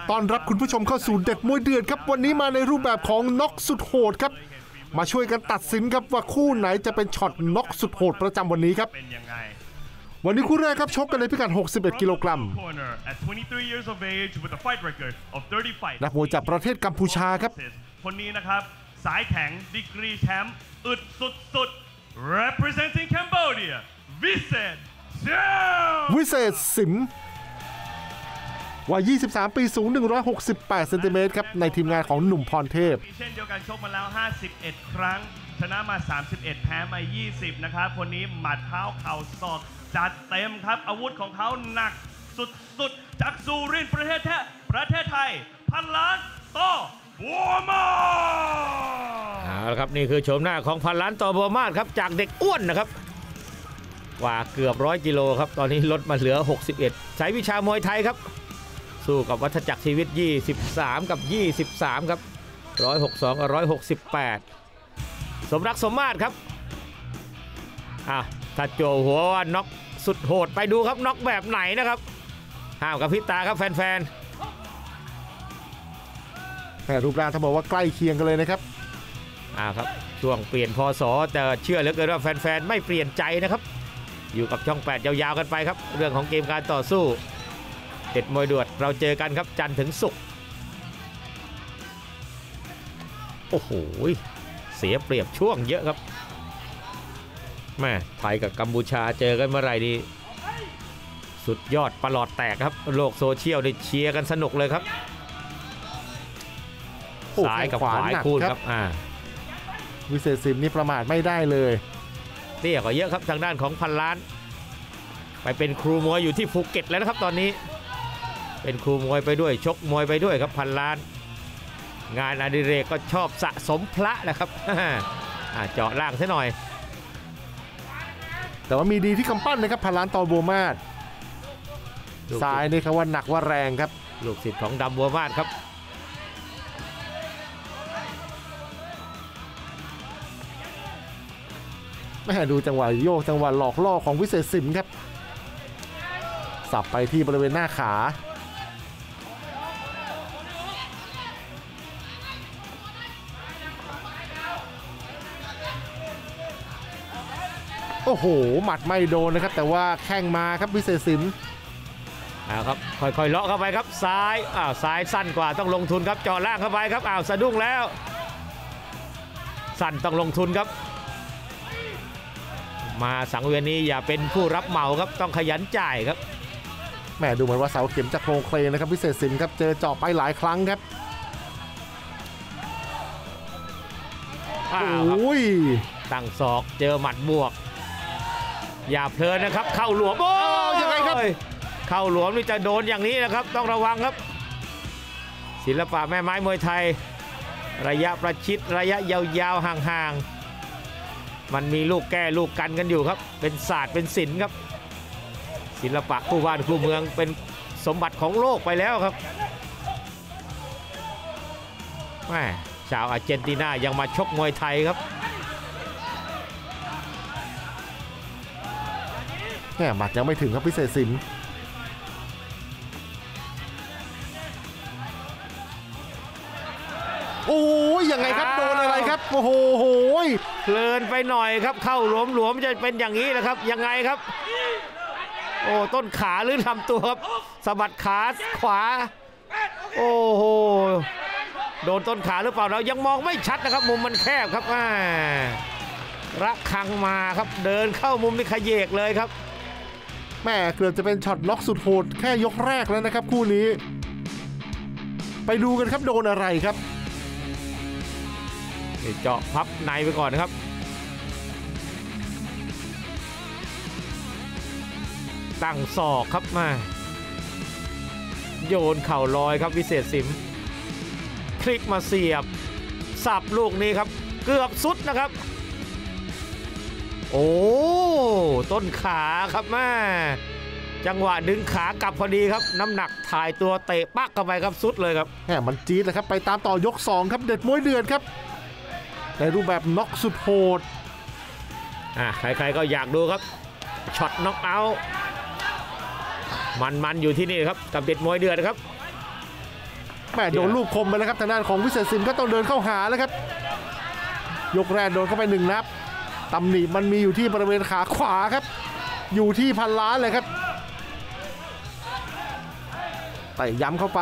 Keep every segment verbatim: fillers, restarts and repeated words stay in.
ต้อนรับคุณผู้ชมเข้าสู่เด็ดมวยเดือดครับวันนี้มาในรูปแบบของน็อกสุดโหดครับมาช่วยกันตัดสินครับว่าคู่ไหนจะเป็นช็อตน็อกสุดโหดประจำวันนี้ครับวันนี้คู่แรกครับชกกันในพิกัดหกสิบเอ็ดกิโลกรัมนักมวยจากประเทศกัมพูชาครับคนนี้นะครับสายแข็งดีกรีแชมป์อึดสุดๆ representing Cambodia วิเศษวิเศษสิมวัยยี่สิบสามปีสูงหนึ่งร้อยหกสิบแปดเซนติเมตรครับในทีมงานของหนุ่มพรเทพเช่นเดียวกันชกมาแล้วห้าสิบเอ็ดครั้งชนะมาสามสิบเอ็ดแพ้มายี่สิบนะครับคนนี้หมัดเท้าเข่าศอกจัดเต็มครับอาวุธของเขาหนักสุดๆจากสุรินทร์ประเทศแท้ประเทศไทยพันล้านต่อบัวมาเอาละครับนี่คือโฉมหน้าของพันล้านต่อบัวมาครับจากเด็กอ้วนนะครับกว่าเกือบร้อยกิโลครับตอนนี้ลดมาเหลือหกสิบเอ็ดใช้วิชามวยไทยครับสู้กับวัฏจักรชีวิตยี่สิบสามกับยี่สิบสามครับหนึ่งร้อยหกสิบสองกับหนึ่งร้อยหกสิบแปดสมรักสมมาตรครับอ่ะถ้าโจหัวว่าน็อกสุดโหดไปดูครับน็อกแบบไหนนะครับห้ามกับพิตาครับแฟนๆแต่รูปร่างถ้าบอกว่าใกล้เคียงกันเลยนะครับอ่าครับช่วงเปลี่ยนพศแต่เชื่อเหลือเกินว่าแฟนๆไม่เปลี่ยนใจนะครับอยู่กับช่องแปดยาวๆกันไปครับเรื่องของเกมการต่อสู้เด็ดมวยดวดเราเจอกันครับจันทร์ถึงศุกร์โอ้โหเสียเปรียบช่วงเยอะครับแม่ไทยกับกัมพูชาเจอกันเมื่อไหร่ดีสุดยอดประหลอดแตกครับโลกโซเชียลได้เชียร์กันสนุกเลยครับซ้ายกับขวาคู่ครับอ่าวิเศษสิมนี่ประมาทไม่ได้เลยเตี้ยกว่าเยอะครับทางด้านของพันล้านไปเป็นครูมวยอยู่ที่ภูเก็ตแล้วนะครับตอนนี้เป็นครูมวยไปด้วยชกมวยไปด้วยครับพันล้านงานอดิเรกก็ชอบสะสมพระนะครับ เจาะล่างซะหน่อยแต่ว่ามีดีที่กำปั้นนะครับพันล้านต่อบัวมาศซ้ายนี่ครับว่าหนักว่าแรงครับลูกศิษย์ของดำบัวมาศครับแม่ดูจังหวะโยกจังหวะหลอกล่อของวิเศษสิมครับสับไปที่บริเวณหน้าขาโอ้โหหมัดไม่โดนนะครับแต่ว่าแข้งมาครับวิเศษสิมอ้าวครับค่อยๆเลาะเข้าไปครับซ้ายอ้าวซ้ายสั้นกว่าต้องลงทุนครับเจาะล่างเข้าไปครับอ้าวสะดุ้งแล้วสั้นต้องลงทุนครับมาสังเวียนนี้อย่าเป็นผู้รับเหมาครับต้องขยันจ่ายครับแม่ดูเหมือนว่าเสาเข็มจะโครงเคลงนะครับวิเศษสิมครับเจอเจาะไปหลายครั้งครับโอ้ยตั้งศอกเจอหมัดบวกอย่าเพลินนะครับเข้าหลวมโอ้ยยังไงครับเข้าหลวมนี่จะโดนอย่างนี้นะครับต้องระวังครับศิลปะแม่ไม้มวยไทยระยะประชิดระยะยาวๆห่างๆมันมีลูกแก้ลูกกันกันอยู่ครับเป็นศาสตร์เป็นศิลป์ครับศิลปะคู่บ้านคู่เมืองเป็นสมบัติของโลกไปแล้วครับแม่ชาวอาร์เจนตินายังมาชกมวยไทยครับแม่หมัดยังไม่ถึงครับวิเศษสิมโอ้ยยังไงครับโดนอะไรครับโอ้โหเพลินไปหน่อยครับเข้าหลวมๆจะเป็นอย่างนี้นะครับยังไงครับโอ้ต้นขาหรือทำตัวครับสะบัดขาขวาโอ้โหโดนต้นขาหรือเปล่าเรายังมองไม่ชัดนะครับมุมมันแคบครับอ่าระคังมาครับเดินเข้ามุมนี่ขยเยกเลยครับแม่เกือบจะเป็นช็อตน็อกสุดโหดแค่ยกแรกแล้วนะครับคู่นี้ไปดูกันครับโดนอะไรครับเจาะพับในไปก่อนนะครับตั้งศอกครับมาโยนเข่าลอยครับวิเศษสิมคลิกมาเสียบสับลูกนี้ครับเกือบสุดนะครับโอ้ต้นขาครับแม่จังหวะดึงขากลับพอดีครับน้ำหนักถ่ายตัวเตะปักเข้าไปครับสุดเลยครับแหมมันจี๊ดเลยครับไปตามต่อยกสองครับเด็ดมวยเดือดครับในรูปแบบน็อกสุดโหดอ่ะใครๆก็อยากดูครับช็อตน็อกเอาท์มันๆอยู่ที่นี่ครับกับเด็ดมวยเดือดครับแม่โดนลูกคมไปแล้วครับทางด้านของวิเศษสินก็ต้องเดินเข้าหาแล้วครับยกแรกโดนเข้าไปหนึ่งนับตำหนิมันมีอยู่ที่บริเวณขาขวาครับอยู่ที่พันล้านเลยครับไต่ย้ำเข้าไป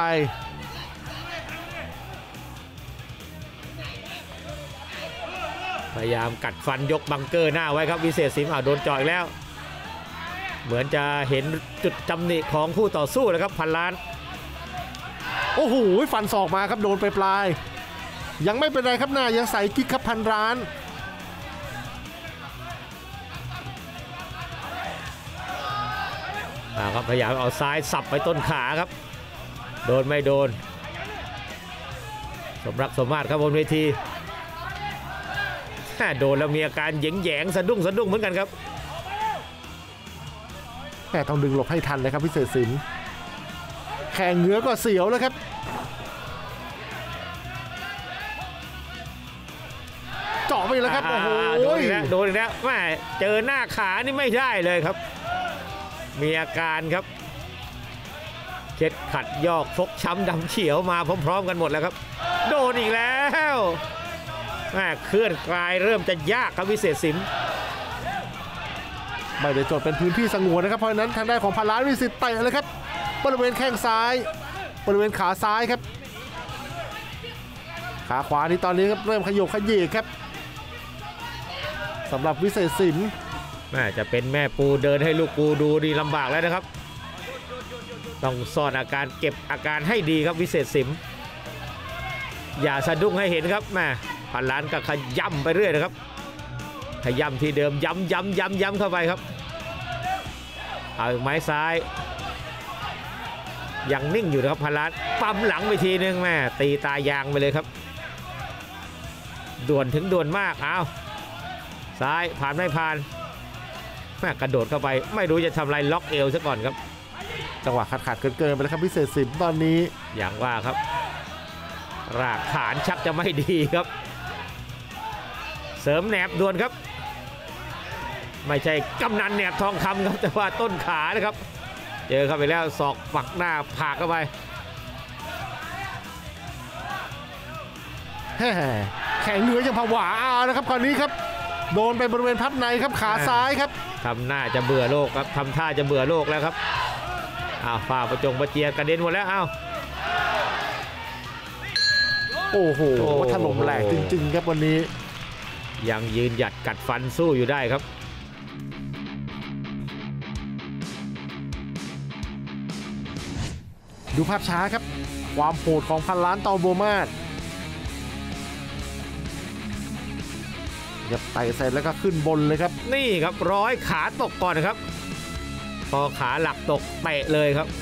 พยายามกัดฟันยกบังเกอร์หน้าไว้ครับวิเศษสิงห์อ่าโดนจ่อยแล้ว เหมือนจะเห็นจุดตำหนิของคู่ต่อสู้แล้วครับพันล้านโอ้โหฟันศอกมาครับโดนไปปลายยังไม่เป็นไรครับหน้ายังใส่กิ๊กครับพันล้านอ่าครับพยายามเอาซ้ายสับไปต้นขาครับโดนไม่โดนสมรักสมมาตรครับบนเวทีโดนแล้วมีอาการแยงๆสะดุ้งสะดุ้งเหมือนกันครับแค่ต้องดึงหลบให้ทันเลยครับพิเศษสินแข่งเหงือก็เสียวแล้วครับเจาะไปแล้วครับโอ้โหโดนอีกแล้วโดนอีกแล้วแม่เจอหน้าขานี่ไม่ได้เลยครับมีอาการครับเช็ดขัดยอกฟกช้ำดำเขียวมาพร้อมๆกันหมดแล้วครับโดนอีกแล้วแม่เคลื่อนกลายเริ่มจะยากครับวิเศษสินไม่ได้จดเป็นพื้นที่สงวนนะครับเพราะฉะนั้นทางด้านของพันล้านมีสิทธิ์เตะเลยครับบริเวณแข้งซ้ายบริเวณขาซ้ายครับขาขวานี่ตอนนี้ครับเริ่มขยบขยี้ครับสำหรับวิเศษสินแม่จะเป็นแม่ปูเดินให้ลูกปูดูดีลำบากแล้วนะครับต้องซ่อนอาการเก็บอาการให้ดีครับวิเศษสินอย่าสะดุ้งให้เห็นครับแม่พันล้านก็ขย่ำไปเรื่อยนะครับขย่ำที่เดิมย้ำย้ำย้ำย้ำเข้าไปครับเอาไม้ซ้ายยังนิ่งอยู่นะครับพันล้านปั๊มหลังไปทีนึงแม่ตีตายางไปเลยครับด่วนถึงด่วนมากเอาซ้ายผ่านไม่ผ่านแม่กระโดดเข้าไปไม่รู้จะทำอะไรล็อกเอวซะก่อนครับจังหวะขาดขาดเกินเกินไปแล้วครับพิเศษสินตอนนี้อย่างว่าครับรากฐานชักจะไม่ดีครับเสริมแหนบด่วนครับไม่ใช่กำนันแหนบทองคำครับแต่ว่าต้นขานะครับเจอเข้าไปแล้วศอกฝักหน้าผากเข้าไปแข่งเหนือยังผวาเอานะครับคราวนี้ครับโดนไปบริเวณพับในครับขาซ้ายครับทำหน้าจะเบื่อโลกครับทำท่าจะเบื่อโลกแล้วครับอ้าวฝ่าประจงประเจียกระเด็นหมดแล้วอ้าวโอ้โหถล่มแหลกจริงๆครับวันนี้ยังยืนหยัดกัดฟันสู้อยู่ได้ครับดูภาพช้าครับความโหดของพันล้านตอโบมาดไต่เสร็จแล้วก็ขึ้นบนเลยครับนี่ครับร้อยขาตกก่อนนะครับพอขาหลักตกเตะเลยครับ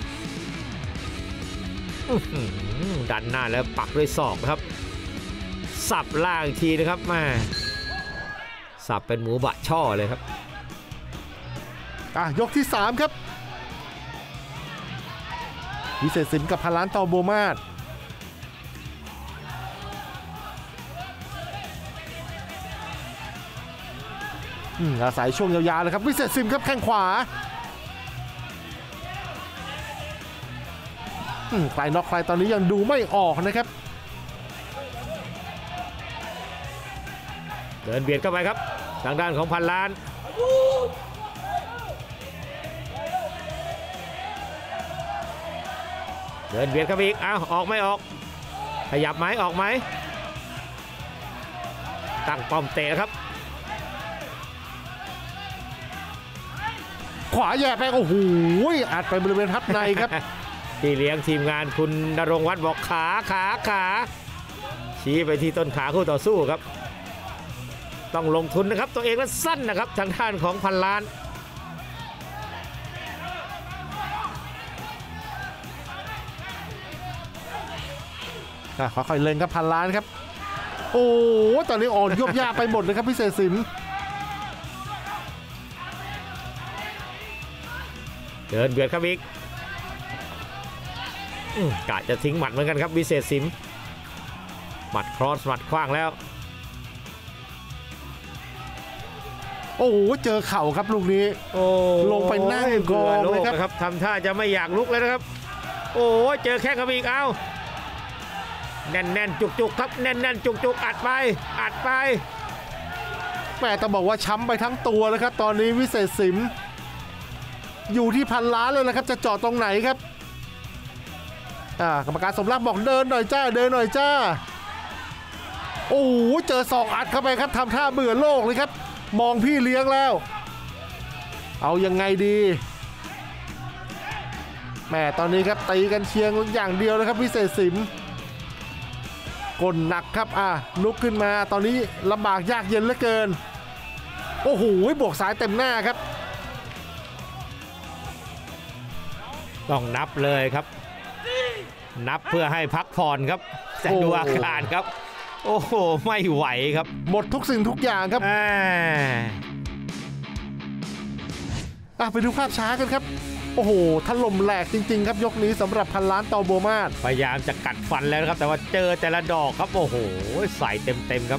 ดันหน้าแล้วปักด้วยศอกครับสับล่างอีกทีนะครับแม่สับเป็นหมูบะช่อเลยครับอ่ะยกที่สามครับวิเศษสินกับพันล้านตอโบมาดอาศัยช่วงยาวๆเลยครับวิเศษสินครับแข้งขวาใครน็อกใครตอนนี้ยังดูไม่ออกนะครับเดินเบียดเข้าไปครับทางด้านของพันล้านเดินเบียดเข้าไปอีกอ้าวออกไม่ออกขยับไหมออกไหมตั้งป้อมเตะครับขวาแย่ไปโอ้โหอัดไปบริเวณทับในครับที่เลี้ยงทีมงานคุณณรงค์วัฒน์บอกขาขาขาชี้ไปที่ต้นขาคู่ต่อสู้ครับต้องลงทุนนะครับตัวเองนั้นสั้นนะครับทางด้านของพันล้านค่อยๆเล่นครับพันล้านครับโอ้ตอนนี้อ่อนยุบยาไปหมดเลยครับพิเศษสินเดินเบียดครับอีกกะจะทิ้งหมัดเหมือนกันครับวิเศษสินหมัดครอสหมัดขว้างแล้วโอ้โหเจอเข่าครับลูกนี้โอ้ลงไปนั่งกองเลยครับทำท่าจะไม่อยากลุกแล้วนะครับโอ้เจอแข้งครับอีกเอาแน่นๆจุกๆครับแน่นๆจุกๆอัดไปอัดไปแม่ต้องบอกว่าช้ำไปทั้งตัวเลยครับตอนนี้วิเศษสิมอยู่ที่พันล้านเลยนะครับจะจอดตรงไหนครับอ่ากรรมการสมรักบอกเดินหน่อยจ้าเดินหน่อยจ้าโอ้โหเจอศอกอัดเข้าไปครับทำท่าเบื่อโลกเลยครับมองพี่เลี้ยงแล้วเอายังไงดีแม่ตอนนี้ครับตีกันเชียงอย่างเดียวเลยครับวิเศษสิมกลหนักครับอ่ะลุกขึ้นมาตอนนี้ลำบากยากเย็นเหลือเกินโอ้โหบวกสายเต็มหน้าครับต้องนับเลยครับนับเพื่อให้พักผ่อนครับแต่ดูอาการครับโอ้โหไม่ไหวครับหมดทุกสิ่งทุกอย่างครับอ่ะไปดูภาพช้ากันครับโอ้โหถล่มแหลกจริงๆครับยกนี้สำหรับพันล้านตอโบมาศพยายามจะกัดฟันแล้วนะครับแต่ว่าเจอแต่ละดอกครับโอ้โหใส่เต็มๆครับ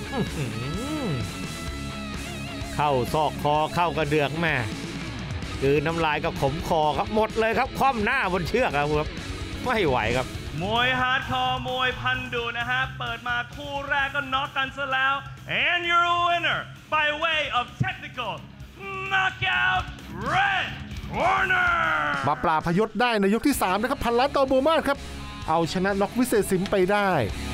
เข้าซอกคอเข้ากระเดือกแม่คือน้ำลายกับขมคอครับหมดเลยครับคว่ำหน้าบนเชือกครับไม่ไหวครับมวยฮาร์ดคอร์มวยพันดุนะฮะเปิดมาคู่แรกก็น็อกกันซะแล้ว and your winner by way of technical knockout red corner มาปราบพยศได้ในยกที่สามนะครับพันล้านตอโบมาศครับเอาชนะน็อกวิเศษสิมไปได้